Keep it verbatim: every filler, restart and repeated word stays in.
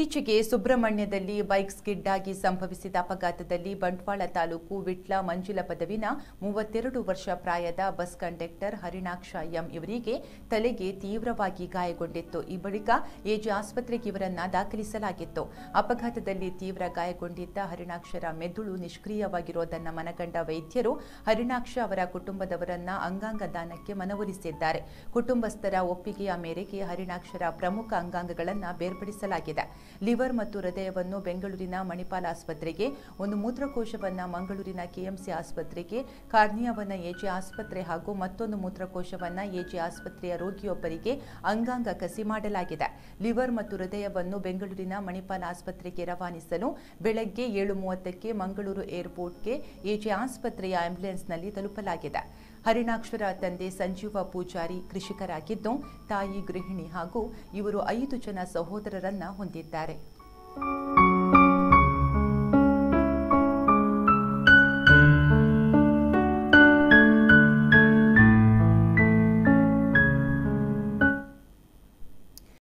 ಇತ್ತೀಚೆಗೆ ಸುಬ್ರಹ್ಮಣ್ಯದಲ್ಲಿ bike skid ಆಗಿ ಸಂಭವಿಸಿದ ಅಪಘಾತದಲ್ಲಿ ಬಂಟ್ವಾಳ ತಾಲೂಕು ವಿಟ್ಲ ಮಂಜುಲ ಪದವಿನ ಮೂವತ್ತೆರಡು ವರ್ಷ ಪ್ರಾಯದ ಬಸ್ ಕಂಡಕ್ಟರ್ ಹರಿಣಾಕ್ಷ ಎಂ ಇವರಿಗೆ ತಲೆಗೆ ತೀವ್ರವಾಗಿ ಗಾಯಗೊಂಡಿತ್ತು. ಈ ಬಳಿಕ ಎಜೆ ಆಸ್ಪತ್ರೆಗೆ ಇವರನ್ನ ದಾಖಲಿಸಲಾಗಿತ್ತು. ಅಪಘಾತದಲ್ಲಿ ತೀವ್ರ ಗಾಯಗೊಂಡಿದ್ದ ಹರಿಣಾಕ್ಷರ ಮೆದುಳು ನಿಷ್ಕ್ರಿಯವಾಗಿರುವುದನ್ನು ಮನಗಂಡ ವೈದ್ಯರು ಹರಿಣಾಕ್ಷ ಅವರ ಕುಟುಂಬದವರನ್ನ ಅಂಗಾಂಗ ದಾನಕ್ಕೆ ಮನವೊಲಿಸಿದ್ದಾರೆ. ಕುಟುಂಬಸ್ಥರ ಒಪ್ಪಿಗೆಯ ಮೇರೆಗೆ ಹರಿಣಾಕ್ಷರ ಪ್ರಮುಖ ಅಂಗಾಂಗಗಳನ್ನು ಬೇರ್ಪಡಿಸಲಾಗಿದೆ. ಲಿವರ್ ಮತ್ತು ಹೃದಯವನ್ನು ಬೆಂಗಳೂರಿನ ಮಣಿಪಾಲ್ ಆಸ್ಪತ್ರೆಗೆ, ಒಂದು ಮೂತ್ರಕೋಶವನ್ನು ಮಂಗಳೂರಿನ ಕೆಎಂಸಿ ಆಸ್ಪತ್ರೆಗೆ, ಕಾರ್ನಿಯಾವನ್ನು ಎಜೆ ಆಸ್ಪತ್ರೆ ಹಾಗೂ ಮತ್ತೊಂದು ಮೂತ್ರಕೋಶವನ್ನು ಎಜೆ ಆಸ್ಪತ್ರೆಯ ರೋಗಿಯೊಬ್ಬರಿಗೆ ಅಂಗಾಂಗ ಕಸಿ ಮಾಡಲಾಗಿದೆ. ಲಿವರ್ ಮತ್ತು ಹೃದಯವನ್ನು ಬೆಂಗಳೂರಿನ ಮಣಿಪಾಲ್ ಆಸ್ಪತ್ರೆಗೆ ರವಾನಿಸಲು ಬೆಳಗ್ಗೆ ಏಳು ಮೂವತ್ತಕ್ಕೆ ಮಂಗಳೂರು ಏರ್ಪೋರ್ಟ್ಗೆ ಎಜೆ ಆಸ್ಪತ್ರೆಯ ಆಂಬ್ಯುಲೆನ್ಸ್ನಲ್ಲಿ ತಲುಪಲಾಗಿದೆ. ಹರಿಣಾಕ್ಷರ ತಂದೆ ಸಂಜೀವ ಪೂಜಾರಿ ಕೃಷಿಕರಾಗಿದ್ದು, ತಾಯಿ ಗೃಹಿಣಿ ಹಾಗೂ ಇವರು ಐದು ಜನ ಸಹೋದರರನ್ನ ಹೊಂದಿದ್ದಾರೆ.